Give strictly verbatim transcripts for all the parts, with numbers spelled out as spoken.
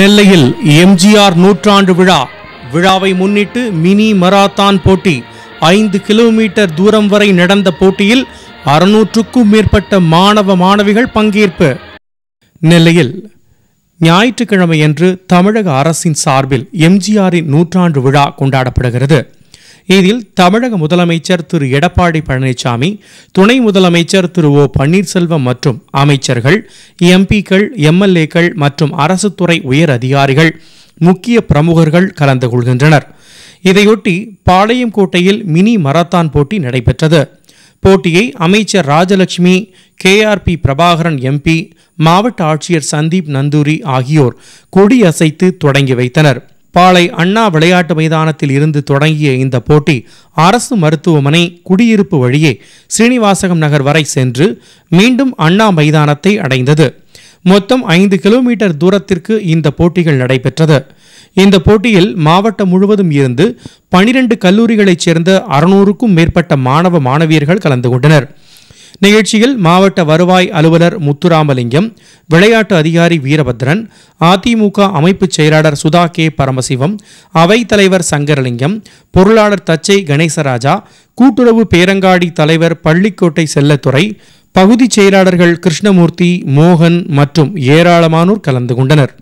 நெல்லையில் எம்ஜிஆர் நூற்றாண்டு விழா விழாவை முன்னிட்டு மினி மராத்தான் போட்டி ஐந்து கிலோமீட்டர் தூரம் வரை நடந்த போட்டியில் அறுநூற்றுக்கும் மேற்பட்ட மாணவ மாணவிகள் பங்கேற்பு. நெல்லையில் ஞாயிற்றுக்கிழமையன்று தமிழக அரசின் சார்பில் எம்ஜிஆரின் நூற்றாண்டு விழா கொண்டாடப்படுகிறது. இதில் தமிழக முதலமைச்சர் திரு எடப்பாடி பழனிசாமி, துணை முதலமைச்சர் திரு ஓ பன்னீர்செல்வம் மற்றும் அமைச்சர்கள், எம்பிக்கள், எம்எல்ஏக்கள் மற்றும் அரசு துறை உயர் அதிகாரிகள், முக்கிய பிரமுகர்கள் கலந்து கொள்கின்றனர். இதையொட்டி பாளையங்கோட்டையில் மினி மராத்தான் போட்டி நடைபெற்றது. போட்டியை அமைச்சர் Rajalakshmi, K R P Prabhakaran MP, மாவட்ட ஆட்சியர் சந்தீப் நந்தூரி ஆகியோர் கொடியசைத்து தொடங்கி வைத்தனர். பாளை அண்ணா விளையாட்டு மைதானத்தில் இருந்து தொடங்கிய இந்த போட்டி அரசு மருத்துவமனை குடியிருப்பு வழியே ஸ்ரீனிவாசகம் நகர் வரை சென்று மீண்டும் அண்ணா மைதானத்தை அடைந்தது. மொத்தம் ஐந்து கிலோமீட்டர் தூரத்திற்கு இந்த போட்டிகள் நடைபெற்றது. இந்த போட்டியில் மாவட்டம் முழுவதும் இருந்து பனிரெண்டு கல்லூரிகளைச் சேர்ந்த அறுநூறுக்கும் மேற்பட்ட மாணவ மாணவியர்கள் கலந்து கொண்டனர். நிகழ்ச்சியில் மாவட்ட வருவாய் அலுவலர் முத்துராமலிங்கம், விளையாட்டு அதிகாரி வீரபத்ரன், அதிமுக அமைப்பு செயலாளர் சுதா கே பரமசிவம், அவைத்தலைவர் சங்கரலிங்கம், பொருளாளர் தச்சை கணேசராஜா, கூட்டுறவு பேரங்காடி தலைவர் பள்ளிக்கோட்டை செல்லத்துறை, பகுதி செயலாளர்கள் கிருஷ்ணமூர்த்தி, மோகன் மற்றும் ஏராளமானோர் கலந்து கொண்டனர்.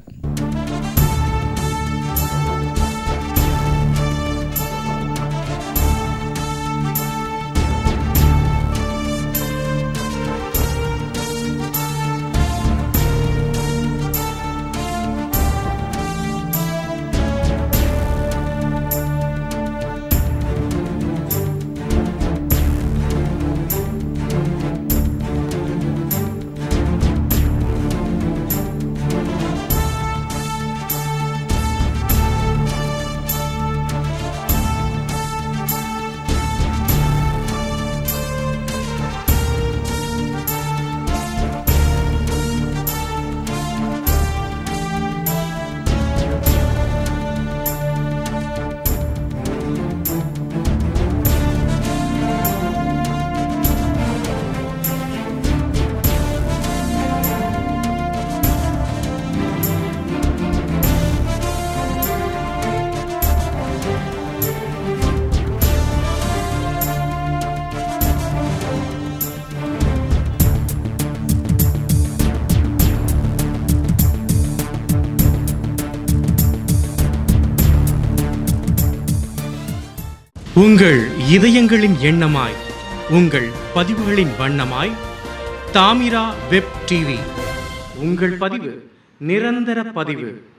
உங்கள் இதயங்களின் எண்ணமாய், உங்கள் பதிவுகளின் வண்ணமாய், தாமிரா வெப் டிவி. உங்கள் பதிவு நிரந்தர பதிவு.